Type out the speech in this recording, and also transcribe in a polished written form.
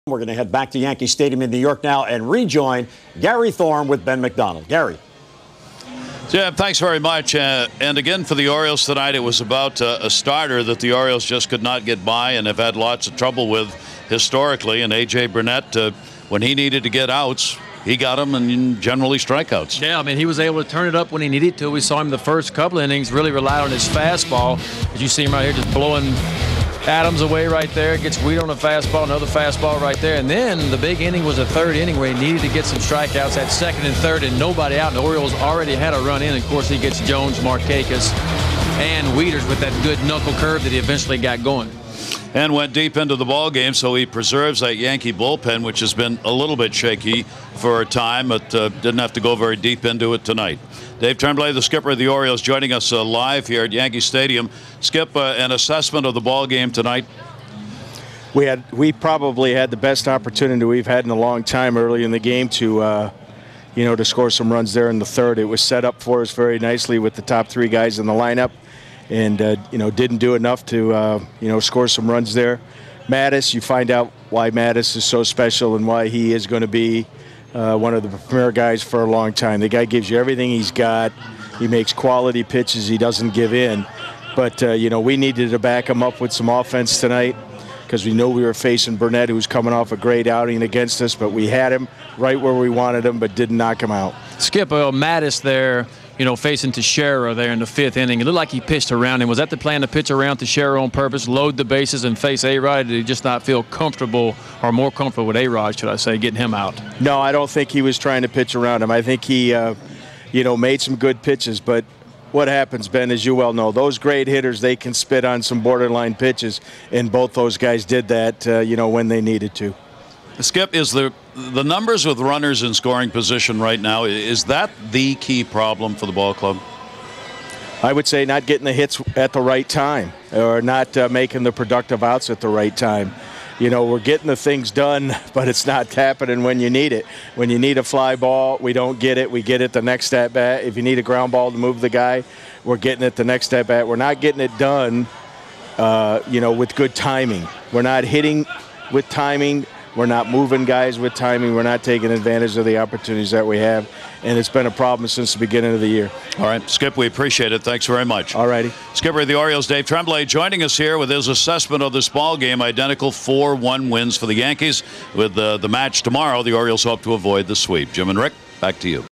We're going to head back to Yankee Stadium in New York now and rejoin Gary Thorne with Ben McDonald. Gary. Yeah, thanks very much. And again, for the Orioles tonight, it was about a starter that the Orioles just could not get by and have had lots of trouble with historically. And A.J. Burnett, when he needed to get outs, he got them, and generally strikeouts. Yeah, I mean, he was able to turn it up when he needed to. We saw him the first couple innings really relied on his fastball. As you see him right here just blowing Adams away right there, gets Weed on a fastball, another fastball right there. And then the big inning was the third inning where he needed to get some strikeouts at second and third and nobody out. And the Orioles already had a run in. Of course, he gets Jones, Markakis, and Wieters with that good knuckle curve that he eventually got going. And went deep into the ball game, so he preserves that Yankee bullpen, which has been a little bit shaky for a time, but didn't have to go very deep into it tonight. Dave Tremblay, the skipper of the Orioles, joining us live here at Yankee Stadium. Skip, an assessment of the ball game tonight. We probably had the best opportunity we've had in a long time early in the game to to score some runs there in the third. It was set up for us very nicely with the top three guys in the lineup. And, didn't do enough to, score some runs there. Mattis, you find out why Mattis is so special and why he is going to be one of the premier guys for a long time. The guy gives you everything he's got. He makes quality pitches. He doesn't give in. But, we needed to back him up with some offense tonight because we know we were facing Burnett, who was coming off a great outing against us. But we had him right where we wanted him, but didn't knock him out. Skip, Mattis there, facing Teixeira there in the fifth inning. It looked like he pitched around him. Was that the plan to pitch around Teixeira on purpose, load the bases and face A-Rod? Did he just not feel comfortable or more comfortable with A-Rod, should I say, getting him out? No, I don't think he was trying to pitch around him. I think he, made some good pitches. But what happens, Ben, as you well know, those great hitters, they can spit on some borderline pitches, and both those guys did that, when they needed to. Skip, is the numbers with runners in scoring position right now, is that the key problem for the ball club? I would say not getting the hits at the right time or not making the productive outs at the right time. We're getting the things done, but it's not happening when you need it. When you need a fly ball, we don't get it. We get it the next at-bat. If you need a ground ball to move the guy, we're getting it the next at-bat. We're not getting it done, with good timing. We're not hitting with timing. We're not moving guys with timing. We're not taking advantage of the opportunities that we have. And it's been a problem since the beginning of the year. All right, Skip, we appreciate it. Thanks very much. All righty. Skipper of the Orioles, Dave Tremblay, joining us here with his assessment of this ball game. Identical 4-1 wins for the Yankees. With the match tomorrow, the Orioles hope to avoid the sweep. Jim and Rick, back to you.